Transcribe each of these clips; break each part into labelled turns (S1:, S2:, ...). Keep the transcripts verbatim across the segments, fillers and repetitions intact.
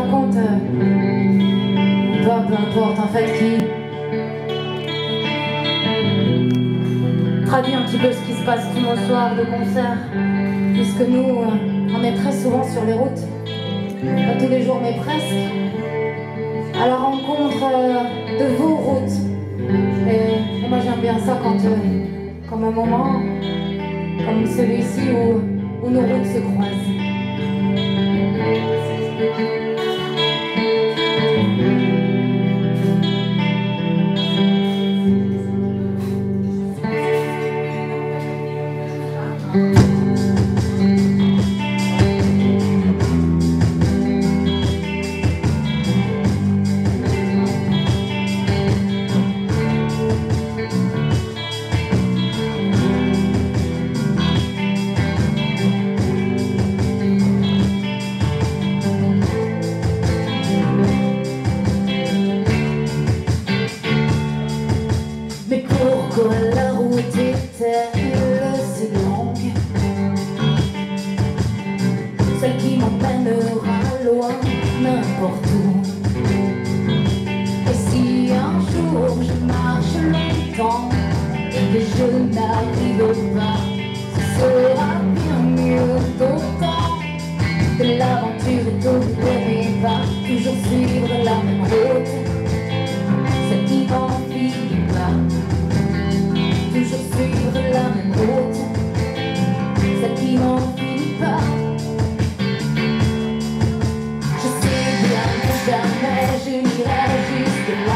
S1: raconte, euh, peu, peu importe en fait, qui traduit un petit peu ce qui se passe tous nos soirs de concert, puisque nous, euh, on est très souvent sur les routes, pas tous les jours mais presque, à la rencontre euh, de vos routes. Et, et moi j'aime bien ça quand, euh, comme un moment comme celui-ci où, où nos routes se croisent. Pourquoi la route est-elle si longue? Celle qui m'emmènera loin, n'importe où. Et si un jour je marche longtemps et que je n'arrive pas, ce sera bien mieux d'autant que l'aventure est au bout de mes pas. Toujours suivre la même route, celle qui n'en finit pas. Toujours suivre la même route, celle qui n'en finit pas. Je sais bien que jamais je n'irai jusque là,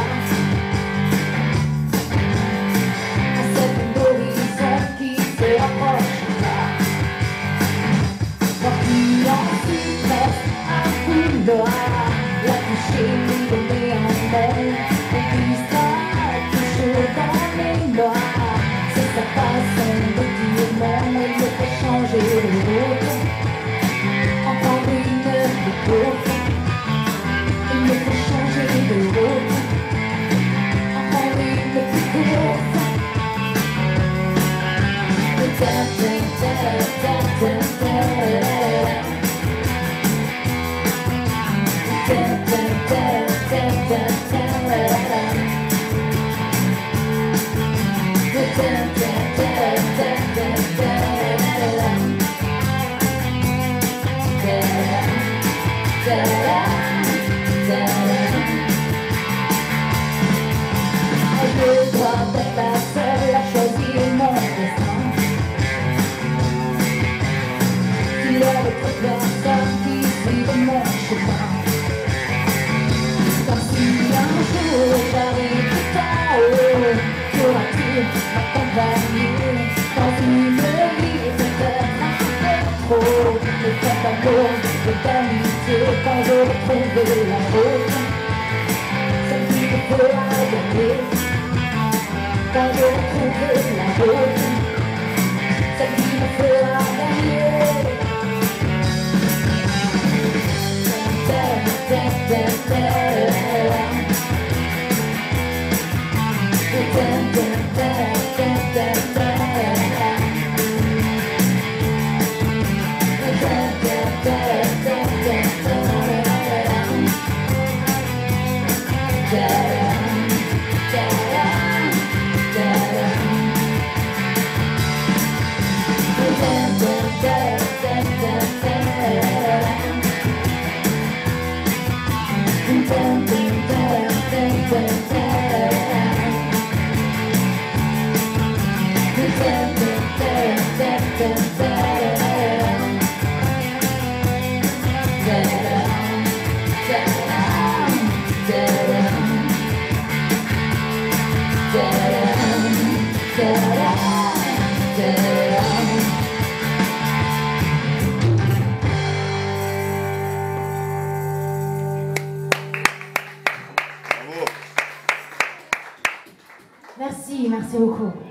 S1: à cet horizon qui se rapproche là. Moi qui ensuite reste à vouloir la toucher, lui donner un mot, et puis ça toujours dans les noirs. Sa façon de dire non, il me fait changer de route. Encore une plus courte, il me fait changer de route. Encore une plus courte. Ta ta ta ta ta ta ta ta ta je dois être la seule à choisir mon destin. Il y a d'autres personnes qui suivent mon chemin. Comme si un jour j'arrive tout en haut, pourras-tu m'accompagner dans une vie peut-être un peu trop de cet amour, de d'amitié quand je retrouverai la route, celle qui me fera gagner. Quand je retrouverai la route, celle qui me fera gagner. Merci, merci beaucoup.